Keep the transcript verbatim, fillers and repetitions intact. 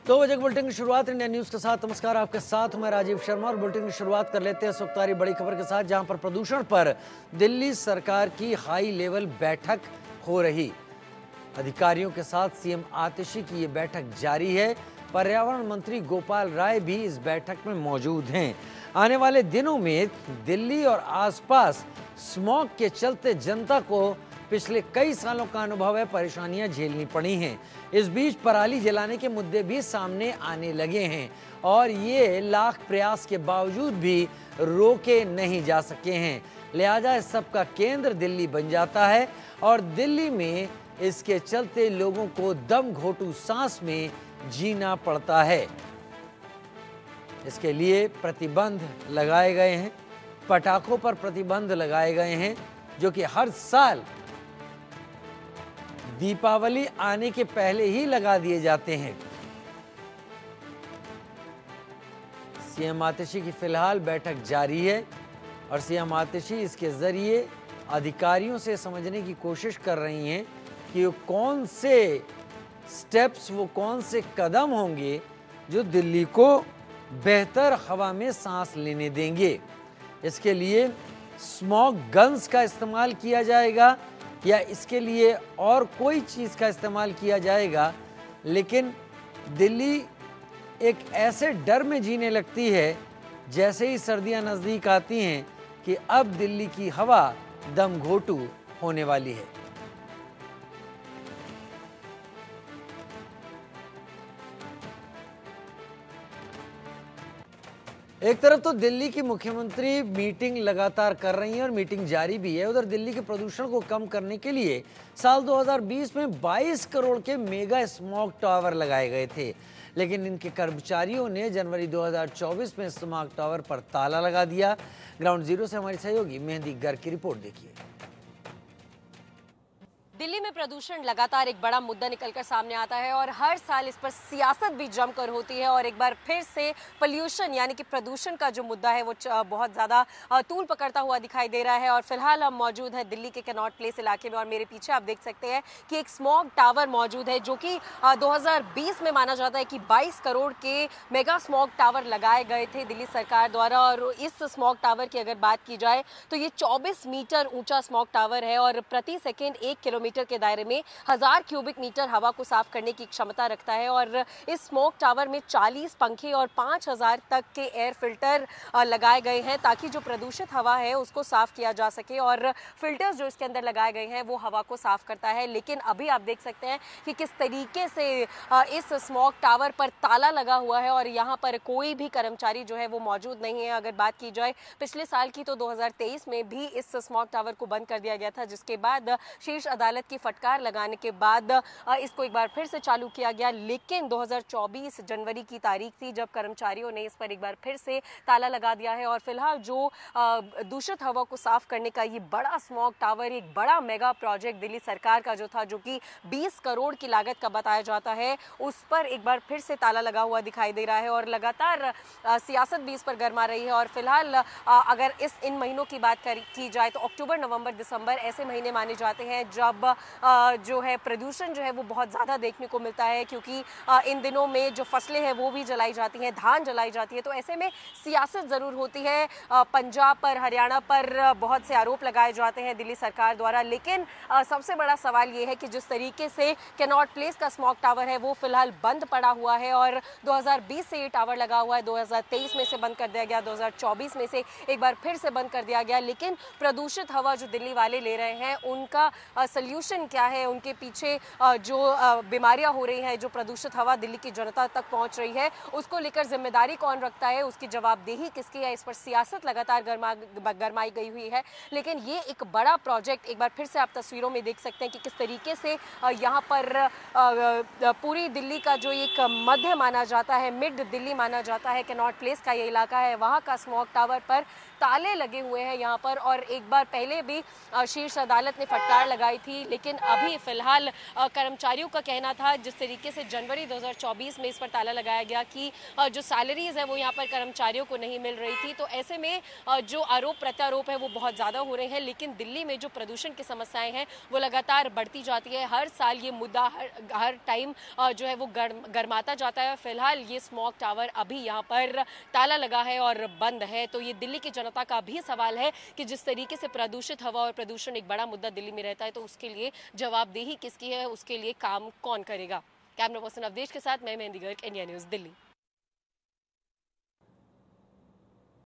दो बजे के बुलेटिन की शुरुआत इंडिया न्यूज के साथ। नमस्कार, आपके साथ मैं राजीव शर्मा और बुलेटिन की शुरुआत कर लेते हैं सुखतारी बड़ी खबर के साथ, जहां पर प्रदूषण पर दिल्ली सरकार की हाई लेवल बैठक हो रही। अधिकारियों के साथ सीएम आतिशी की ये बैठक जारी है। पर्यावरण मंत्री गोपाल राय भी इस बैठक में मौजूद हैं। आने वाले दिनों में दिल्ली और आसपास स्मॉग के चलते जनता को पिछले कई सालों का अनुभव है, परेशानियां झेलनी पड़ी हैं। इस बीच पराली जलाने के मुद्दे भी सामने आने लगे हैं और ये लाख प्रयास के बावजूद भी रोके नहीं जा सके हैं। लिहाजा इस सब का केंद्र दिल्ली बन जाता है और दिल्ली में इसके चलते लोगों को दम घोटू सांस में जीना पड़ता है। इसके लिए प्रतिबंध लगाए गए हैं, पटाखों पर प्रतिबंध लगाए गए हैं, जो कि हर साल दीपावली आने के पहले ही लगा दिए जाते हैं। सीएम आतिशी की फिलहाल बैठक जारी है और सीएम आतिशी इसके जरिए अधिकारियों से समझने की कोशिश कर रही हैं कि वो कौन से स्टेप्स, वो कौन से कदम होंगे जो दिल्ली को बेहतर हवा में सांस लेने देंगे। इसके लिए स्मॉग गन्स का इस्तेमाल किया जाएगा या इसके लिए और कोई चीज़ का इस्तेमाल किया जाएगा, लेकिन दिल्ली एक ऐसे डर में जीने लगती है जैसे ही सर्दियां नज़दीक आती हैं कि अब दिल्ली की हवा दम घोटू होने वाली है। एक तरफ तो दिल्ली की मुख्यमंत्री मीटिंग लगातार कर रही हैं और मीटिंग जारी भी है। उधर दिल्ली के प्रदूषण को कम करने के लिए साल दो हज़ार बीस में बाईस करोड़ के मेगा स्मॉग टावर लगाए गए थे, लेकिन इनके कर्मचारियों ने जनवरी दो हज़ार चौबीस में स्मॉग टावर पर ताला लगा दिया। ग्राउंड जीरो से हमारी सहयोगी मेहंदी गर्ग की रिपोर्ट देखिए। दिल्ली में प्रदूषण लगातार एक बड़ा मुद्दा निकलकर सामने आता है और हर साल इस पर सियासत भी जमकर होती है और एक बार फिर से पोल्यूशन यानी कि प्रदूषण का जो मुद्दा है वो बहुत ज़्यादा तूल पकड़ता हुआ दिखाई दे रहा है। और फिलहाल हम मौजूद है दिल्ली के कनॉट प्लेस इलाके में और मेरे पीछे आप देख सकते हैं कि एक स्मॉग टावर मौजूद है, जो कि दो हज़ार बीस में माना जाता है कि बाईस करोड़ के मेगा स्मॉग टावर लगाए गए थे दिल्ली सरकार द्वारा। और इस स्मॉग टावर की अगर बात की जाए तो ये चौबीस मीटर ऊंचा स्मॉग टावर है और प्रति सेकेंड एक किलोमीटर के दायरे में हजार क्यूबिक मीटर हवा को साफ करने की क्षमता रखता है। और इस स्मोक टावर में चालीस पंखे और पाँच हज़ार तक के एयर फिल्टर लगाए गए हैं ताकि जो प्रदूषित हवा है उसको साफ किया जा सके। और फिल्टर्स जो इसके अंदर लगाए गए हैं वो हवा को साफ करता है। लेकिन अभी आप देख सकते हैं कि किस तरीके से इस स्मोक टावर पर ताला लगा हुआ है और यहाँ पर कोई भी कर्मचारी जो है वो मौजूद नहीं है। अगर बात की जाए पिछले साल की तो दो हज़ार तेईस में भी इस स्मोक टावर को बंद कर दिया गया था, जिसके बाद शीर्ष अदालत की फटकार लगाने के बाद इसको एक बार फिर से चालू किया गया। लेकिन दो हज़ार चौबीस जनवरी की तारीख थी जब कर्मचारियों ने इस पर एक बार फिर से ताला लगा दिया है। और फिलहाल जो दूषित हवा को साफ करने का ये बड़ा स्मॉग टावर, एक बड़ा मेगा प्रोजेक्ट दिल्ली सरकार का जो था, जो कि बीस करोड़ की लागत का बताया जाता है, उस पर एक बार फिर से ताला लगा हुआ दिखाई दे रहा है। और लगातार सियासत भी इस पर गरमा रही है। और फिलहाल अगर इस इन महीनों की बात की जाए तो अक्टूबर, नवंबर, दिसंबर ऐसे महीने माने जाते हैं जब जो है प्रदूषण जो है वो बहुत ज़्यादा देखने को मिलता है, क्योंकि इन दिनों में जो फसलें हैं वो भी जलाई जाती हैं, धान जलाई जाती है। तो ऐसे में सियासत ज़रूर होती है। पंजाब पर, हरियाणा पर बहुत से आरोप लगाए जाते हैं दिल्ली सरकार द्वारा। लेकिन सबसे बड़ा सवाल ये है कि जिस तरीके से कैनॉट प्लेस का स्मॉग टावर है वो फिलहाल बंद पड़ा हुआ है और दो हज़ार बीस से ये टावर लगा हुआ है, दो हज़ार तेईस में से बंद कर दिया गया, दो हज़ार चौबीस में से एक बार फिर से बंद कर दिया गया। लेकिन प्रदूषित हवा जो दिल्ली वाले ले रहे हैं उनका सल्यूशन क्या है, उनके पीछे जो बीमारियां हो रही हैं, जो प्रदूषित हवा दिल्ली की जनता तक पहुंच रही है, उसको लेकर जिम्मेदारी कौन रखता है, उसकी जवाबदेही किसकी है, इस पर सियासत लगातार गरमा गरमाई गई हुई है। लेकिन ये एक बड़ा प्रोजेक्ट, एक बार फिर से आप तस्वीरों में देख सकते हैं कि किस तरीके से यहाँ पर पूरी दिल्ली का जो एक मध्य माना जाता है, मिड दिल्ली माना जाता है, कैनॉट प्लेस का ये इलाका है, वहाँ का स्मॉग टावर पर ताले लगे हुए हैं यहाँ पर। और एक बार पहले भी शीर्ष अदालत ने फटकार लगाई थी थी, लेकिन अभी फिलहाल कर्मचारियों का कहना था जिस तरीके से जनवरी दो हज़ार चौबीस में इस पर ताला लगाया गया कि जो सैलरीज है वो यहाँ पर कर्मचारियों को नहीं मिल रही थी, तो ऐसे में जो आरोप प्रत्यारोप है वो बहुत ज़्यादा हो रहे हैं। लेकिन दिल्ली में जो प्रदूषण की समस्याएं हैं वो लगातार बढ़ती जाती है। हर साल ये मुद्दा हर हर टाइम जो है वो गर्म गर्माता जाता है। फिलहाल ये स्मॉग टावर अभी यहाँ पर ताला लगा है और बंद है। तो ये दिल्ली की जनता का भी सवाल है कि जिस तरीके से प्रदूषित हवा और प्रदूषण एक बड़ा मुद्दा दिल्ली में रहता है, तो उसके लिए जवाबदेही किसकी है, उसके लिए काम कौन करेगा। कैमरा पर्सन अवधेश के साथ मैं मेहंदी गर्ग, इंडिया न्यूज़, दिल्ली।